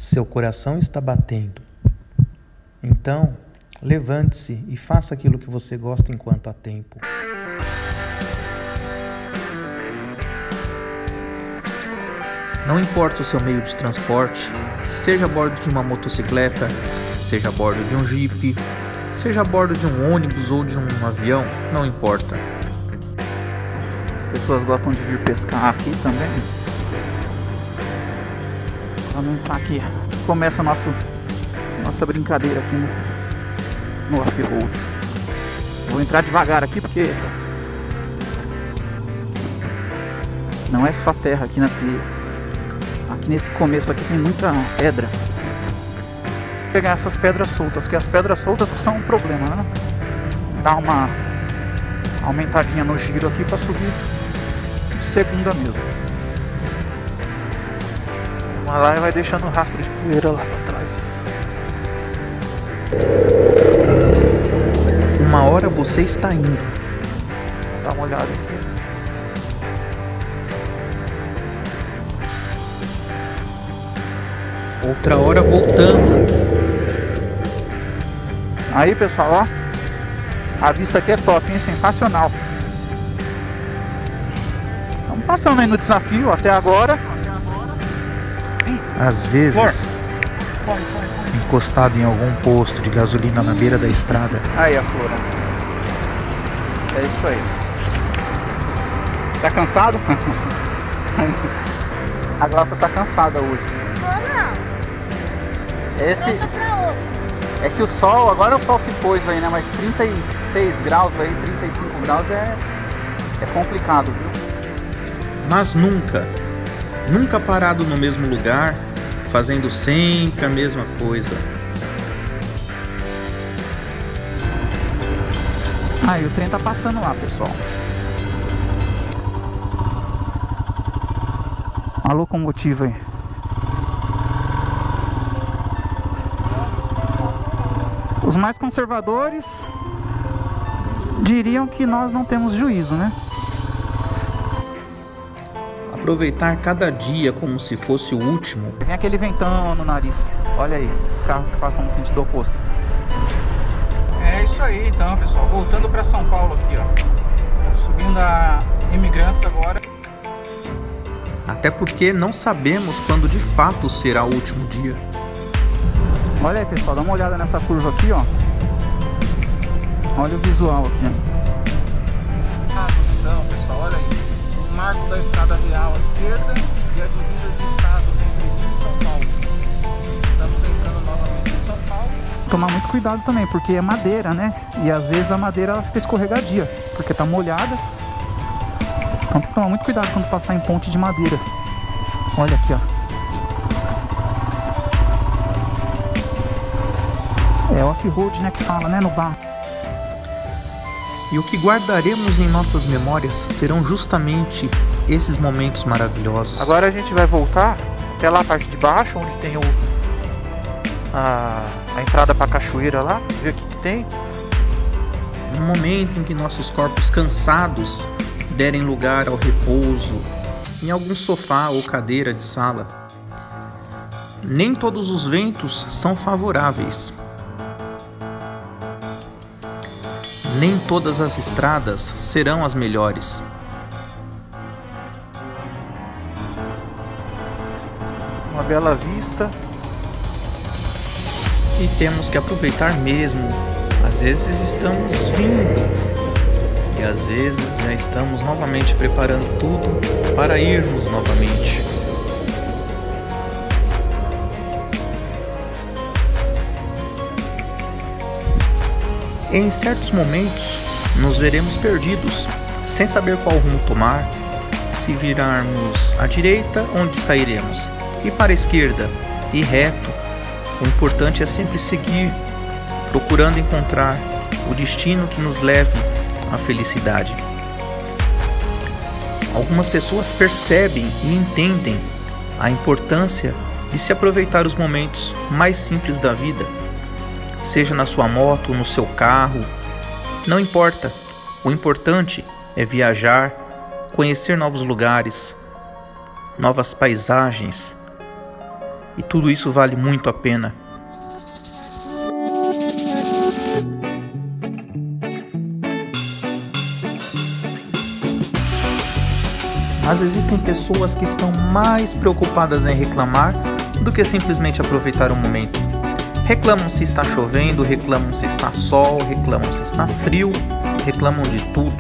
Seu coração está batendo. Então, levante-se e faça aquilo que você gosta enquanto há tempo. Não importa o seu meio de transporte, seja a bordo de uma motocicleta, seja a bordo de um jipe, seja a bordo de um ônibus ou de um avião, não importa. As pessoas gostam de vir pescar aqui também. Vamos entrar aqui. Começa a nossa brincadeira aqui no off-road. Vou entrar devagar aqui porque não é só terra aqui nesse começo aqui tem muita pedra. Vou pegar essas pedras soltas, que as pedras soltas que são um problema, né? Dá uma aumentadinha no giro aqui para subir segunda mesmo. Vamos lá e vai deixando o rastro de poeira lá para trás. Uma hora você está indo. Dá uma olhada aqui. Outra hora voltando. Aí, pessoal, ó. A vista aqui é top, hein? Sensacional. Estamos passando aí no desafio até agora. Às vezes, encostado em algum posto de gasolina na beira da estrada. Aí a flor. É isso aí. Tá cansado? A Glaucia tá cansada hoje. Esse é que o sol, agora o sol se pôs aí, né? Mas 36 graus aí, 35 graus é complicado, viu? Mas nunca parado no mesmo lugar, fazendo sempre a mesma coisa. Aí o trem tá passando lá, pessoal. Uma locomotiva aí. Os mais conservadores diriam que nós não temos juízo, né? Aproveitar cada dia como se fosse o último. Vem aquele ventão no nariz. Olha aí, os carros que passam no sentido oposto. É isso aí então, pessoal. Voltando para São Paulo aqui, ó. Subindo a Imigrantes agora. Até porque não sabemos quando de fato será o último dia. Olha aí, pessoal, dá uma olhada nessa curva aqui, ó. Olha o visual aqui, ó. Ah, então, pessoal, olha aí. O marco da estrada real à esquerda e a divisa de estado entre Rio e São Paulo. Estamos entrando novamente em São Paulo. Tomar muito cuidado também, porque é madeira, né? E às vezes a madeira ela fica escorregadia, porque tá molhada. Então tem que tomar muito cuidado quando passar em ponte de madeira. Olha aqui, ó. É off-road, né, que fala, né, no bar. E o que guardaremos em nossas memórias serão justamente esses momentos maravilhosos. Agora a gente vai voltar até lá a parte de baixo, onde tem a entrada para a cachoeira lá, ver o que tem. No momento em que nossos corpos cansados derem lugar ao repouso, em algum sofá ou cadeira de sala. Nem todos os ventos são favoráveis. Nem todas as estradas serão as melhores. Uma bela vista. E temos que aproveitar mesmo. Às vezes estamos vindo. E às vezes já estamos novamente preparando tudo para irmos novamente. Em certos momentos, nos veremos perdidos, sem saber qual rumo tomar. Se virarmos à direita, onde sairemos? E para a esquerda, e reto. O importante é sempre seguir, procurando encontrar o destino que nos leve à felicidade. Algumas pessoas percebem e entendem a importância de se aproveitar os momentos mais simples da vida. Seja na sua moto, no seu carro, não importa. O importante é viajar, conhecer novos lugares, novas paisagens, E tudo isso vale muito a pena. Mas existem pessoas que estão mais preocupadas em reclamar do que simplesmente aproveitar o momento. Reclamam se está chovendo, reclamam se está sol, reclamam se está frio, reclamam de tudo.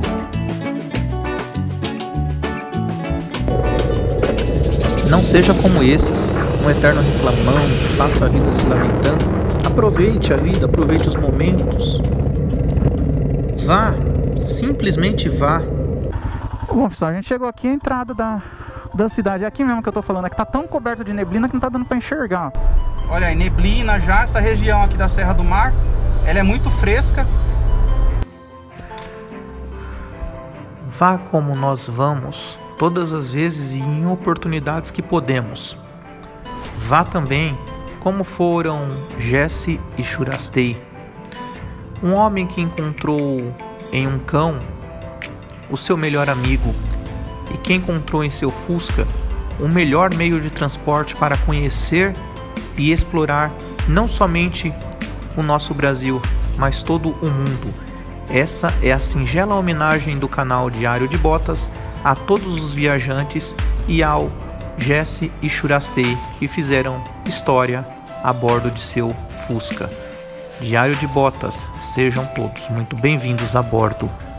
Não seja como esses, um eterno reclamão que passa a vida se lamentando. Aproveite a vida, aproveite os momentos. Vá, simplesmente vá. Bom, pessoal, a gente chegou aqui à entrada da cidade. É aqui mesmo que eu tô falando, é que tá tão coberto de neblina que não tá dando pra enxergar. Olha aí, neblina já, essa região aqui da Serra do Mar, ela é muito fresca. Vá como nós vamos, todas as vezes e em oportunidades que podemos. Vá também como foram Jesse e Churastei. Um homem que encontrou em um cão o seu melhor amigo e que encontrou em seu Fusca o melhor meio de transporte para conhecer e explorar não somente o nosso Brasil, mas todo o mundo. Essa é a singela homenagem do canal Diário de Botas a todos os viajantes e ao Jesse e Churastei que fizeram história a bordo de seu Fusca. Diário de Botas, sejam todos muito bem-vindos a bordo.